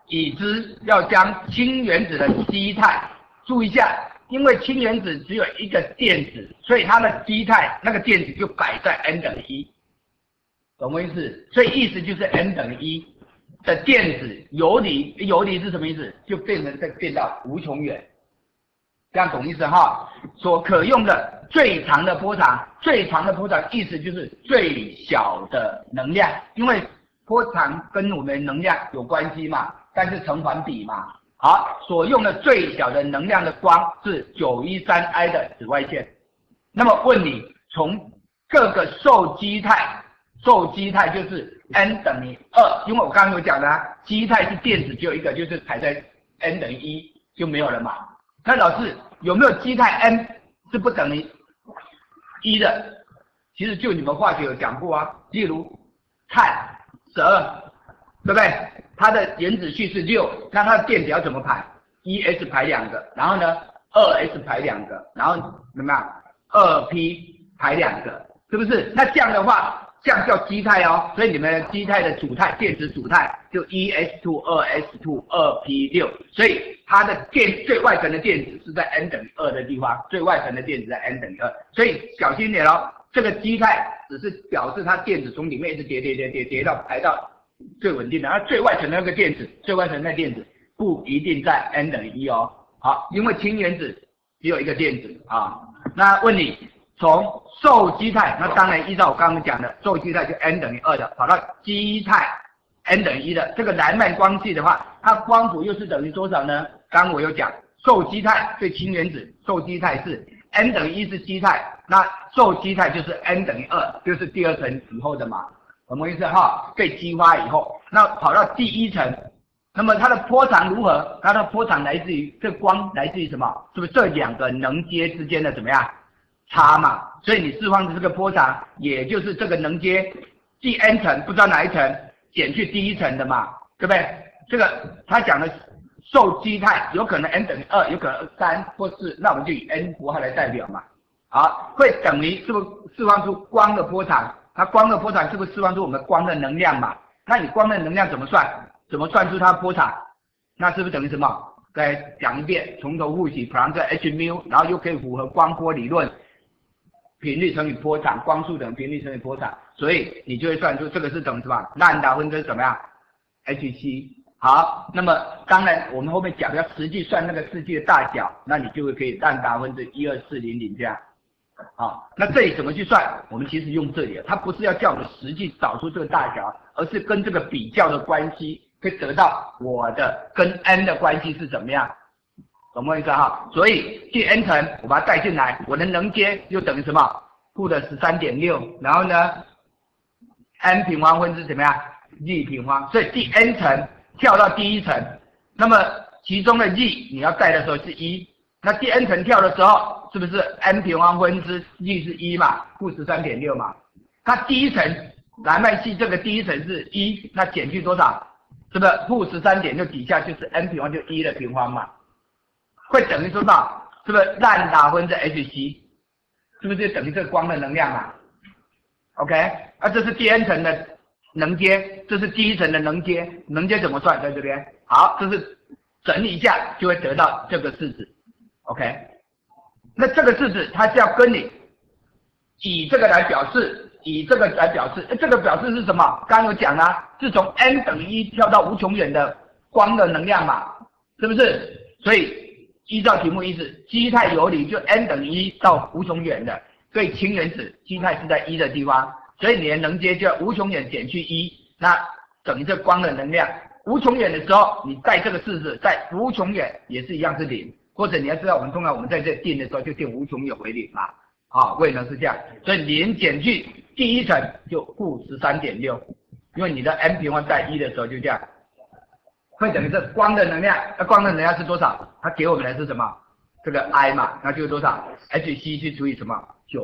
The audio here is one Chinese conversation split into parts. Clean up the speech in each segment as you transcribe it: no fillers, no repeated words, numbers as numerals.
已知要将氢原子的基态，注意一下，因为氢原子只有一个电子，所以它的基态那个电子就摆在 n 等于1，懂我意思？所以意思就是 n 等于1的电子游离是什么意思？就变到无穷远，这样懂意思哈？所可用的最长的波长意思就是最小的能量，因为波长跟我们能量有关系嘛，但是成反比嘛。好，所用的最小的能量的光是 913I 的紫外线。那么问你，从各个受基态就是 n 等于2，因为我刚刚有讲的基态是电子只有一个，就是排在 n 等于1就没有了嘛。那老师有没有基态 n 是不等于1的？其实就你们化学有讲过啊，例如碳12，对不对？它的原子序是6，那它的电子要怎么排 ？1s 排2个，然后呢 2s 排2个，然后怎么样 2p 排2个，是不是？那这样的话，这样叫基态哦。所以你们基态的主态，电子主态就 1s2 2s2 2p6，所以它的最外层的电子是在 n 等于2的地方，最外层的电子在 n 等于2，所以小心点哦。这个基态只是表示它电子从里面一直叠到排到最稳定的，而最外层的那个电子，不一定在 n 等于1哦。好，因为氢原子只有一个电子啊。那问你，从受基态，那当然依照我刚刚讲的，受基态就 n 等于2的，跑到基态 n 等于1的这个蓝曼光系的话，它光谱又是等于多少呢？刚刚我有讲，受基态对氢原子，受基态是 n 等于1是基态，那受基态就是 n 等于2，就是第2层以后的嘛，什么意思哈？被激发以后，那跑到第1层，那么它的波长如何？它的波长来自于这光来自于什么？是不是这2个能阶之间的怎么样差嘛？所以你释放的这个波长，也就是这个能阶第 n 层不知道哪一层减去第1层的嘛，对不对？这个他讲的受基态有可能 n 等于2，有可能3或4，那我们就以 n 符号来代表嘛。好，会等于是不是释放出光的波长？那光的波长是不是释放出我们光的能量嘛？那你光的能量怎么算？怎么算出它的波长？那是不是等于什么？再讲一遍，从头复习，普朗克 h-μ， 然后又可以符合光波理论，频率乘以波长，光速等于频率乘以波长，所以你就会算出这个是等于什么？兰达分之怎么样 ？h7。好，那么当然我们后面讲要实际算那个世界的大小，那你就会可以兰达分之12400这样。好，那这里怎么去算？我们其实用这里，它不是要叫我们实际找出这个大小，而是跟这个比较的关系，可以得到我的跟 n 的关系是怎么样，懂我意思哈？所以第 n 层我把它带进来，我的能阶又等于什么？负的 13.6， 然后呢 n 平方分之怎么样 z 平方，所以第 n 层跳到第1层，那么其中的 z 你要带的时候是1，那第 n 层跳的时候是不是 n 平方分之 z 是1嘛，负 13.6 嘛？它第1层蓝曼系这个第1层是1，那减去多少？是不是负 13.6 底下就是 n 平方就1的平方嘛？会等于多少？是不是兰达分之 hc？ 是不是就等于这个光的能量啊 ？OK， 这是第 n 层的能阶，这是第1层的能阶，能阶怎么算？在这边，好，这是整理一下就会得到这个式子 ，OK。那这个式子它是要跟你以这个来表示，这个表示是什么？刚刚有讲啦，是从 n 等于1跳到无穷远的光的能量嘛，是不是？所以依照题目意思，基态游离就 n 等于1到无穷远的，所以氢原子基态是在1的地方，所以你的能阶就要无穷远减去1，那等于这光的能量。无穷远的时候，你带这个式子，在无穷远也是一样是0。或者你要知道，通常我们在这定的时候就定无穷远为0嘛，为能是这样，所以0减去第1层就负 13.6， 因为你的 n 平方带1的时候就这样，会等于这光的能量，那光的能量是多少？它给我们的是什么？这个 I 嘛，那就是多少 ？hc 去除以什么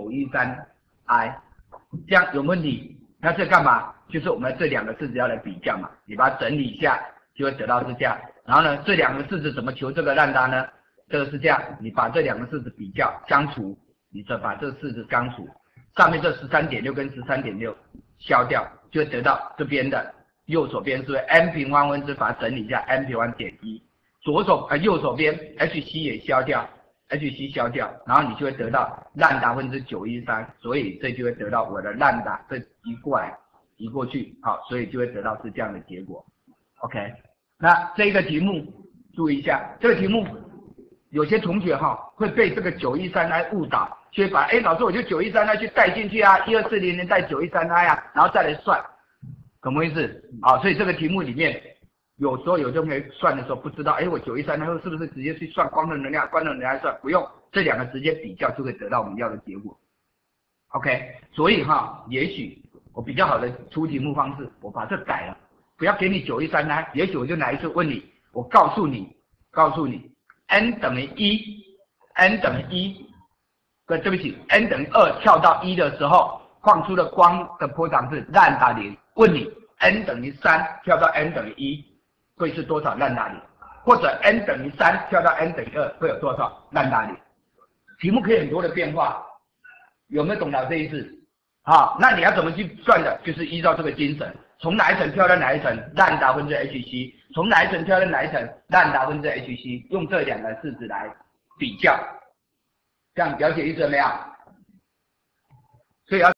？913I， 这样有问题？那这干嘛？就是我们这2个式子要来比较嘛，你把它整理一下，就会得到是这样。然后呢，这2个式子怎么求这个兰达呢？这个是这样，你把这2个式子比较相除，你再把这个式子相除，上面这 13.6 跟 13.6 消掉，就会得到这边的右手边是不是 n 平方分之把它整理一下 n 平方减1，右手边 hc 也消掉 ，hc 消掉，然后你就会得到兰达分之913，所以这就会得到我的兰达这移过来移过去，好，所以就会得到是这样的结果。OK， 那这个题目注意一下，这个题目有些同学会被这个913来误导，所以把老师我就913去带进去啊，1240年带913啊，然后再来算，懂么意思？好，所以这个题目里面有时候有同学算的时候不知道，我913是不是直接去算光的能量，光的能量算不用，这两个直接比较就会得到我们要的结果。OK， 所以也许我比较好的出题目方式，我把这改了，不要给你913，也许我就来一次问你，我告诉你 n 等于1，n 等于1，对不起 ，n 等于2跳到1的时候，放出的光的波长是兰达0。问你 n 等于3跳到 n 等于1会是多少兰达0？或者 n 等于3跳到 n 等于2会有多少兰达0？题目可以很多的变化，有没有懂到这意思？好，那你要怎么去算的？就是依照这个精神，从哪一层跳到哪一层，兰达分之 hc， 从哪一层跳到哪一层，兰达分之 hc， 用这两个式子来比较，这样了解意思了没有？所以要